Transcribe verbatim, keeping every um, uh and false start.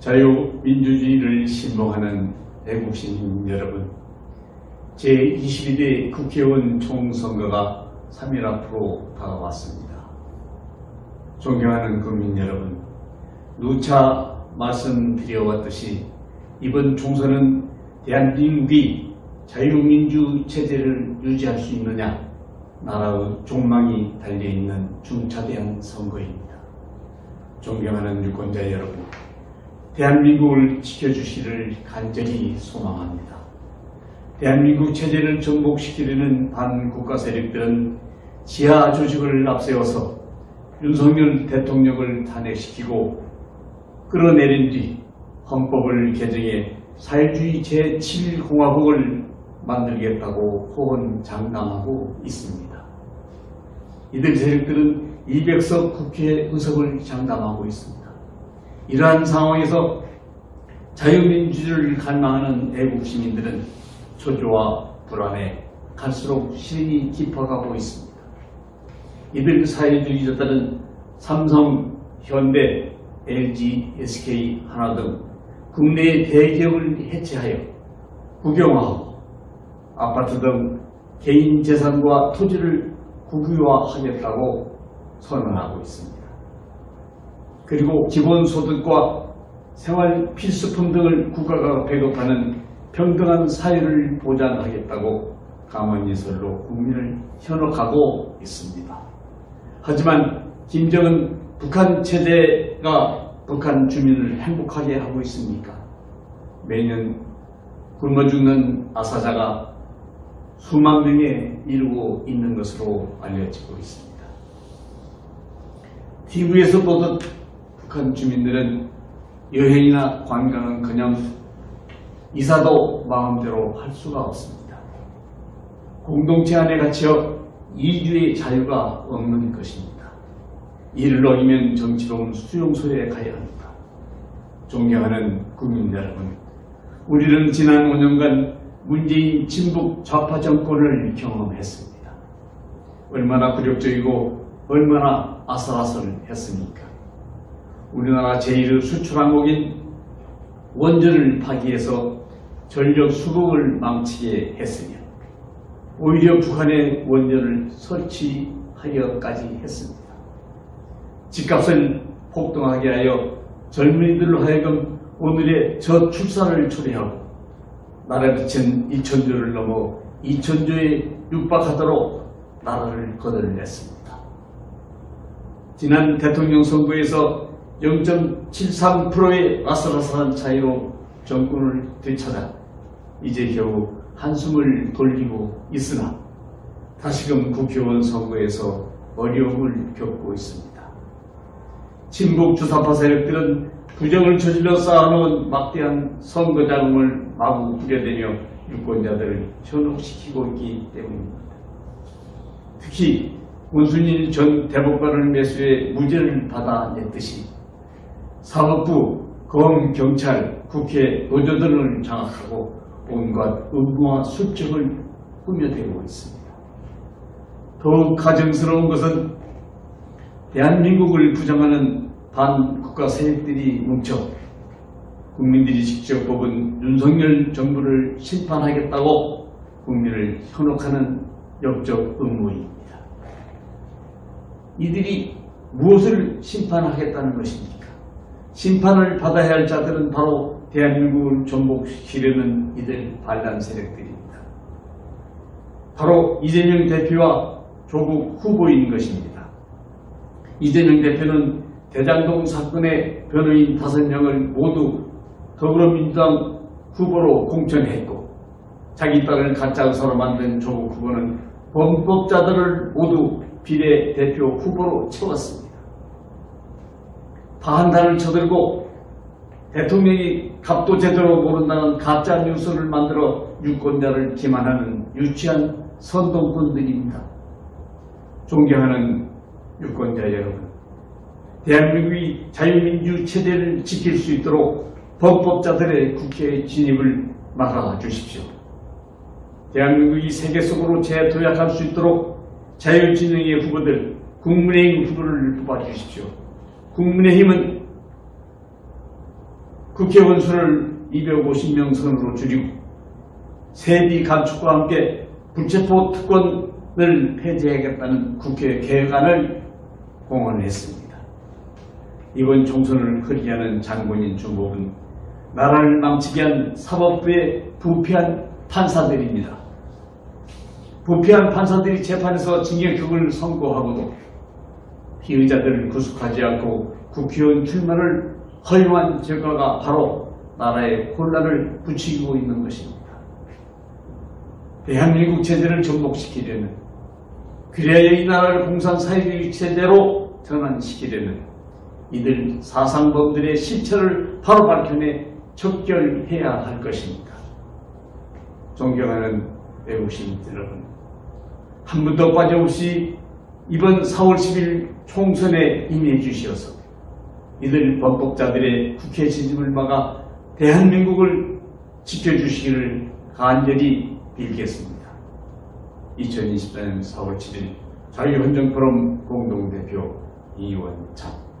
자유민주주의를 신봉하는 애국시민 여러분, 제이십이 대 국회의원 총선거가 삼 일 앞으로 다가왔습니다. 존경하는 국민 여러분, 누차 말씀드려왔듯이 이번 총선은 대한민국이 자유민주 체제를 유지할 수 있느냐, 나라의 종망이 달려있는 중차대한 선거입니다. 존경하는 유권자 여러분, 대한민국을 지켜주시기를 간절히 소망합니다. 대한민국 체제를 전복시키려는 반국가 세력들은 지하 조직을 앞세워서 윤석열 대통령을 탄핵시키고 끌어내린 뒤 헌법을 개정해 사회주의 제칠 공화국을 만들겠다고 호언장담하고 있습니다. 이들 세력들은 이백 석 국회 의석을 장담하고 있습니다. 이러한 상황에서 자유민주주의를 갈망하는 애국시민들은 초조와 불안에 갈수록 시련이 깊어가고 있습니다. 이들 사회주의자들은 삼성, 현대, 엘지, 에스케이, 하나 등 국내의 대기업을 해체하여 국영화하고 아파트 등 개인 재산과 토지를 국유화하겠다고 선언하고 있습니다. 그리고 기본소득과 생활 필수품 등을 국가가 배급하는 평등한 사회를 보장하겠다고 감언이설로 국민을 현혹하고 있습니다. 하지만 김정은 북한 체제가 북한 주민을 행복하게 하고 있습니까? 매년 굶어 죽는 아사자가 수만 명에 이르고 있는 것으로 알려지고 있습니다. 티비에서 보던 북한 주민들은 여행이나 관광은커녕 이사도 마음대로 할 수가 없습니다. 공동체 안에 갇혀 이주의 자유가 없는 것입니다. 이를 어기면 정치로운 수용소에 가야 합니다. 존경하는 국민 여러분, 우리는 지난 오 년간 문재인 친북 좌파 정권을 경험했습니다. 얼마나 굴욕적이고 얼마나 아슬아슬했습니까? 우리나라 제일의 수출 항목인 원전을 파기해서 전력 수급을 망치게 했으며 오히려 북한에 원전을 설치하여까지 했습니다. 집값을 폭등하게 하여 젊은이들로 하여금 오늘의 저출산을 초래하고 나라 빚은 천조를 넘어 이천조에 육박하도록 나라를 거덜냈습니다. 지난 대통령 선거에서 영 점 칠삼 퍼센트의 아슬아슬한 차이로 정권을 되찾아 이제 겨우 한숨을 돌리고 있으나 다시금 국회의원 선거에서 어려움을 겪고 있습니다. 친북 주사파 세력들은 부정을 저질러 쌓아놓은 막대한 선거 자금을 마구 부려대며 유권자들을 현혹시키고 있기 때문입니다. 특히 문순일 전 대법관을 매수해 무죄를 받아냈듯이 사법부, 검, 경찰, 국회, 노조들을 장악하고 온갖 음모와 술책을 꾸며대고 있습니다. 더욱 가증스러운 것은 대한민국을 부정하는 반국가 세력들이 뭉쳐 국민들이 직접 뽑은 윤석열 정부를 심판하겠다고 국민을 현혹하는 역적 음모입니다. 이들이 무엇을 심판하겠다는 것입니까? 심판을 받아야 할 자들은 바로 대한민국을 전복시키려는 이들 반란 세력들입니다. 바로 이재명 대표와 조국 후보인 것입니다. 이재명 대표는 대장동 사건의 변호인 다섯 명을 모두 더불어민주당 후보로 공천했고 자기 딸을 가짜 의사로 만든 조국 후보는 범법자들을 모두 비례대표 후보로 채웠습니다. 파한단을 쳐들고 대통령이 값도 제대로 모른다는 가짜 뉴스를 만들어 유권자를 기만하는 유치한 선동꾼들입니다. 존경하는 유권자 여러분, 대한민국이 자유민주 체제를 지킬 수 있도록 범법자들의 국회 진입을 막아주십시오. 대한민국이 세계 속으로 재도약할 수 있도록 자유진영의 후보들, 국민의힘 후보를 뽑아주십시오. 국민의힘은 국회의원 수를 이백오십 명 선으로 줄이고 세비 감축과 함께 불체포 특권을 폐지하겠다는 국회 개혁안을 공언했습니다. 이번 총선을 커리하는 장본인 주목은 나라를 망치게 한 사법부의 부패한 판사들입니다. 부패한 판사들이 재판에서 징역형을 선고하고도 피의자들을 구속하지 않고 국회의원 출마를 허용한 결과가 바로 나라에 혼란을 부추기고 있는 것입니다. 대한민국 체제를 전복시키려는, 그래야 이 나라를 공산사회주의 체제로 전환시키려는 이들 사상범들의 실체를 바로 밝혀내 척결해야 할 것입니다. 존경하는 외국인 여러분, 한 분도 빠짐없이 이번 사월 십일 총선에 임해 주시어서 이들 범법자들의 국회 진입을 막아 대한민국을 지켜주시기를 간절히 빌겠습니다. 이천이십사 년 사월 칠일 자유헌정포럼 공동대표 이원찬.